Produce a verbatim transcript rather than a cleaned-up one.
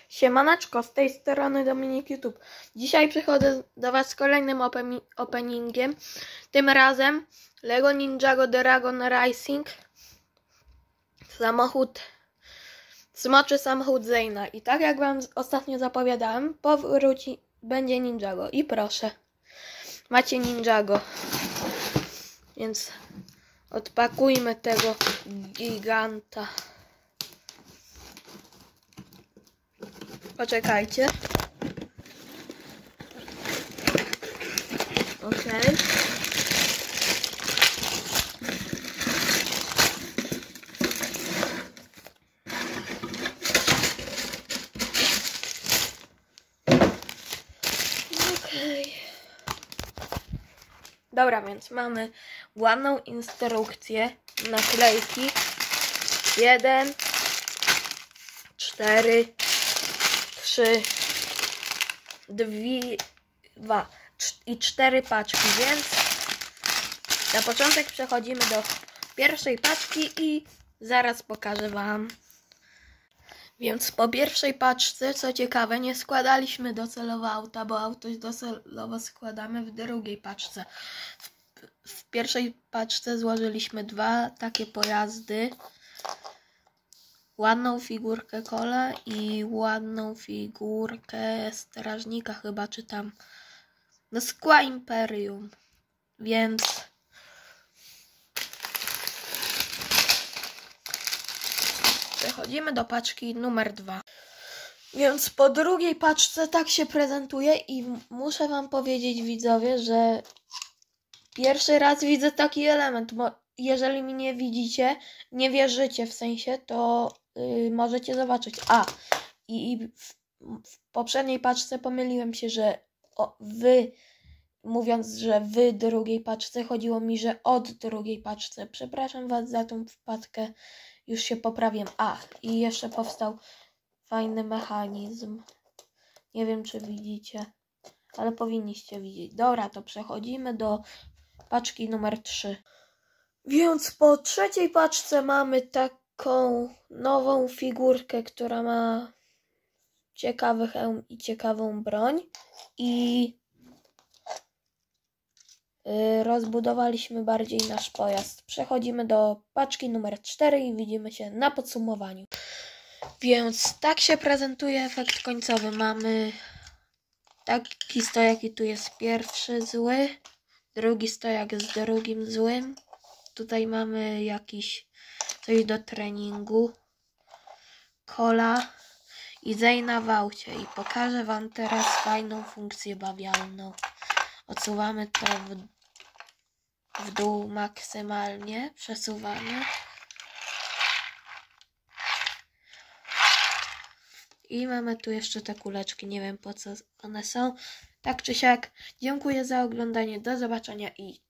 Siemaneczko, z tej strony Dominik YouTube. Dzisiaj przychodzę do Was z kolejnym open openingiem. Tym razem Lego Ninjago Dragon Racing. Samochód, smoczy samochód Zayna. I tak jak Wam ostatnio zapowiadałem, powróci, będzie Ninjago. I proszę, macie Ninjago. Więc odpakujmy tego giganta. Poczekajcie. Okej. Okay. Okej. Okay. Dobra, więc mamy ładną instrukcję, naklejki. Jeden, cztery, trzy, dwie, dwa i cztery paczki, więc na początek przechodzimy do pierwszej paczki i zaraz pokażę Wam. Więc po pierwszej paczce, co ciekawe, nie składaliśmy docelowo auta, bo auto docelowo składamy w drugiej paczce. W, w pierwszej paczce złożyliśmy dwa takie pojazdy. Ładną figurkę Cola i ładną figurkę strażnika chyba, czy tam no Skła Imperium. Więc przechodzimy do paczki numer dwa. Więc po drugiej paczce tak się prezentuje i muszę Wam powiedzieć, widzowie, że pierwszy raz widzę taki element. Jeżeli mi nie widzicie, nie wierzycie w sensie, to yy, możecie zobaczyć. A, i, i w, w poprzedniej paczce pomyliłem się, że o, wy, mówiąc, że wy drugiej paczce, chodziło mi, że od drugiej paczce. Przepraszam Was za tą wpadkę, już się poprawię. A, i jeszcze powstał fajny mechanizm. Nie wiem, czy widzicie, ale powinniście widzieć. Dobra, to przechodzimy do paczki numer trzy. Więc po trzeciej paczce mamy taką nową figurkę, która ma ciekawy hełm i ciekawą broń. I yy, rozbudowaliśmy bardziej nasz pojazd. Przechodzimy do paczki numer cztery i widzimy się na podsumowaniu. Więc tak się prezentuje efekt końcowy. Mamy taki stojak i tu jest pierwszy zły, drugi stojak z drugim złym. Tutaj mamy jakiś coś do treningu, Cola i Zayna w aucie. I pokażę Wam teraz fajną funkcję bawialną. Odsuwamy to w, w dół maksymalnie, przesuwamy. I mamy tu jeszcze te kuleczki, nie wiem po co one są. Tak czy siak, dziękuję za oglądanie, do zobaczenia i